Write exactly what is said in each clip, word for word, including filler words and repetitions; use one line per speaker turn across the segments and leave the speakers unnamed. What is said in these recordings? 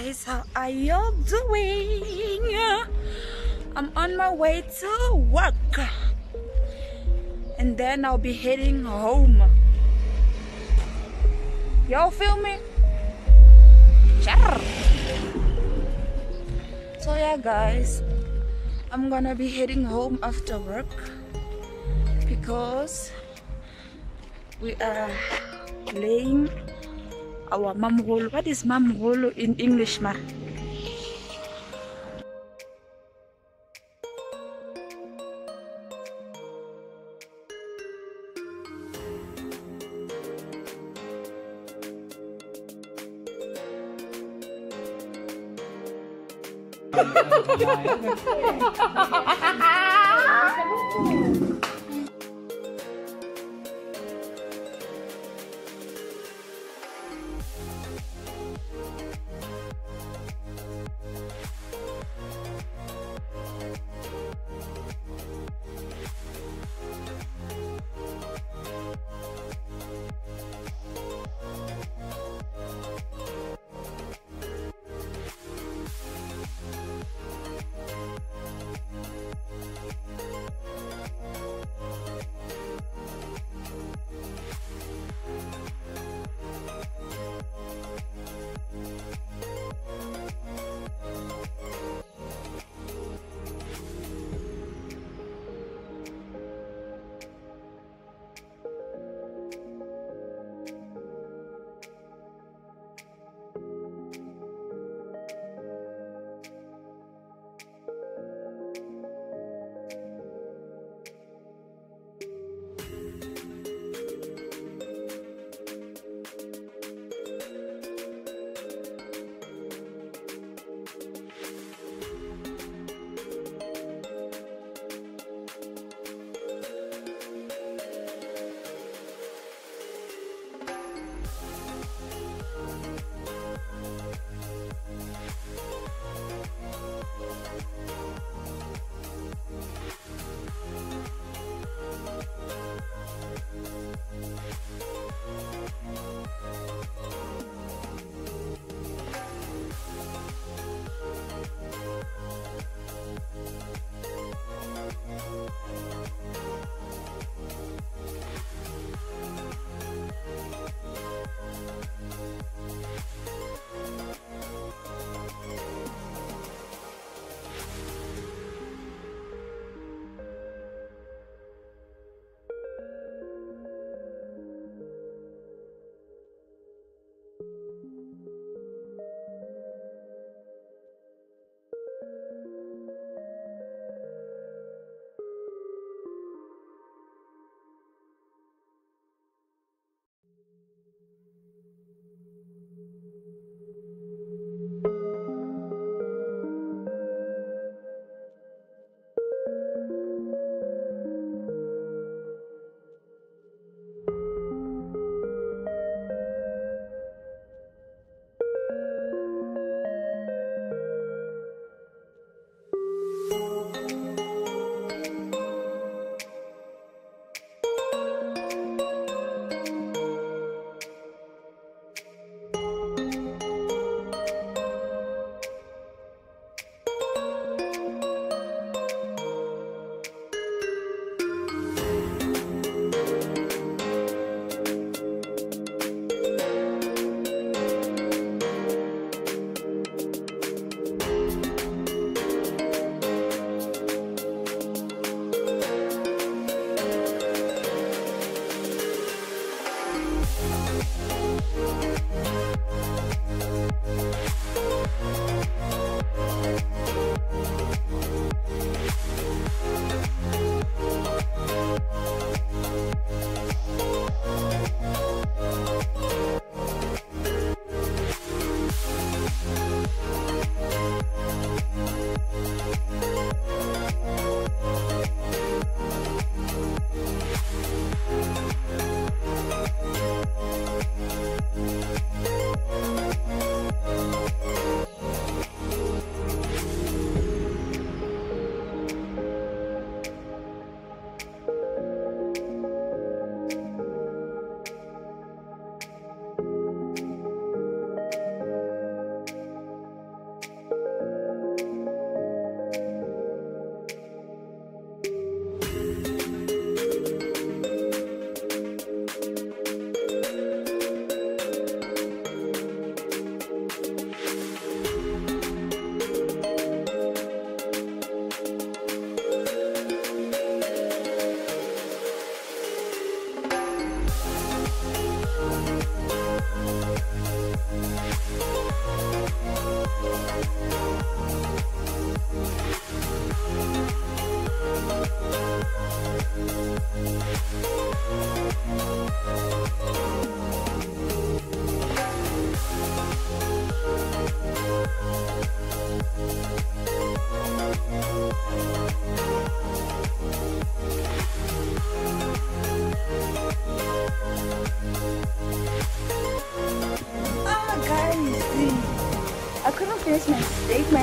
guys, how are y'all doing? I'm on my way to work and then I'll be heading home. Y'all feel me? So yeah guys, I'm gonna be heading home after work because we are laying our mamrolo. What is mamrolo in English, ma?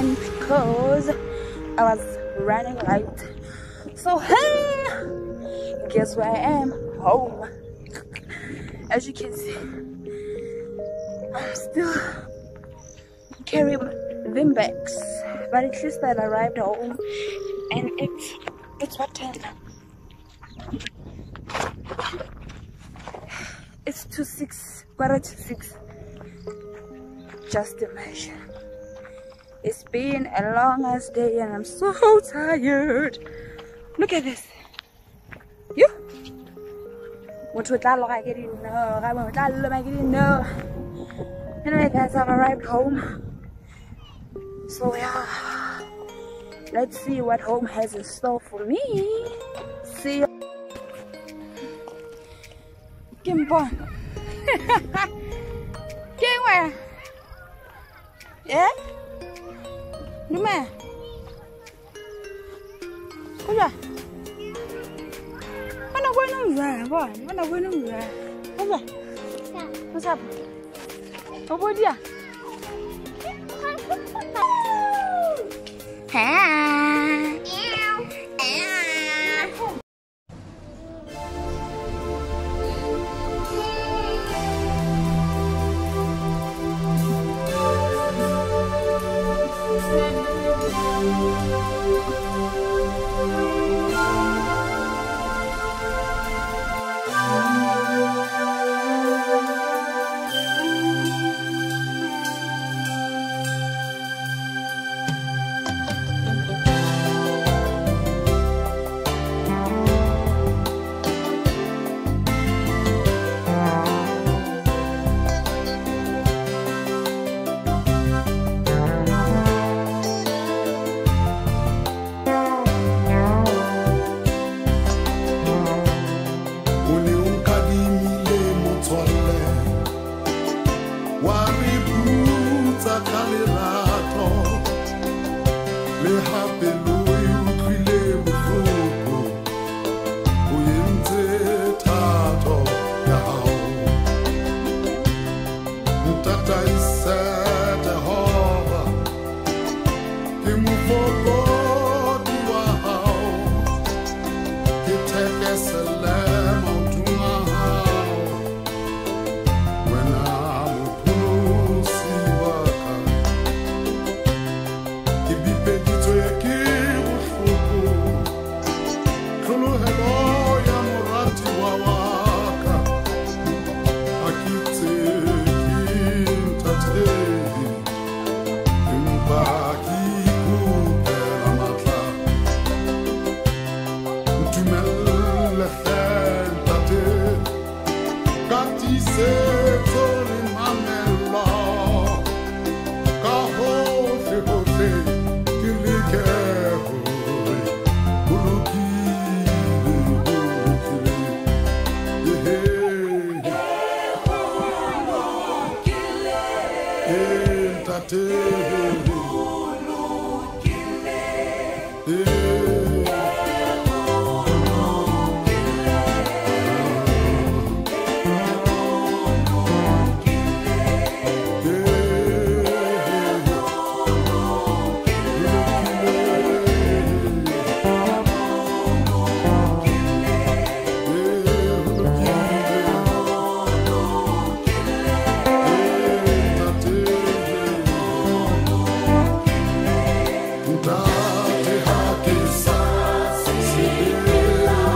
again because I was running late. So hey, guess where I am? Home. As you can see, I'm still carrying them bags, but at least I arrived home, and it's it's what time? It's to six, quarter to six. Just imagine. It's been a long ass day and I'm so tired. Look at this. You? Anyway guys, I've arrived home. So yeah, let's see what home has in store for me. See you. Kimpon. Kim where? Yeah? Luma. Kuya. Mana gue nunggu, boy. Mana gue nunggu. Kuya. What's up? Apa dia? Hi.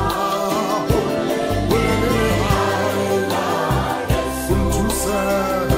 Say